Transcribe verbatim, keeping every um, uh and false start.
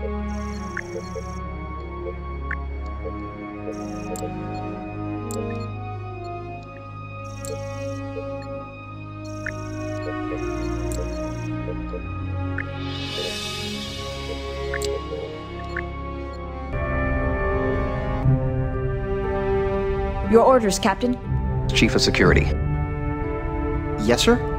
Your orders, Captain. Chief of Security. Yes, sir?